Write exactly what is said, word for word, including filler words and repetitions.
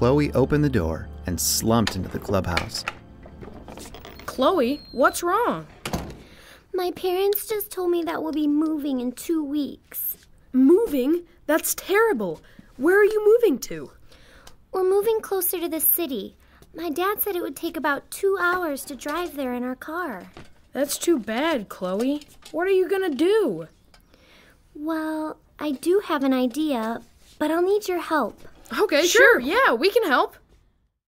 Chloe opened the door and slumped into the clubhouse. Chloe, what's wrong? My parents just told me that we'll be moving in two weeks. Moving? That's terrible. Where are you moving to? We're moving closer to the city. My dad said it would take about two hours to drive there in our car. That's too bad, Chloe. What are you gonna do? Well, I do have an idea, but I'll need your help. Okay, sure. sure. Yeah, we can help.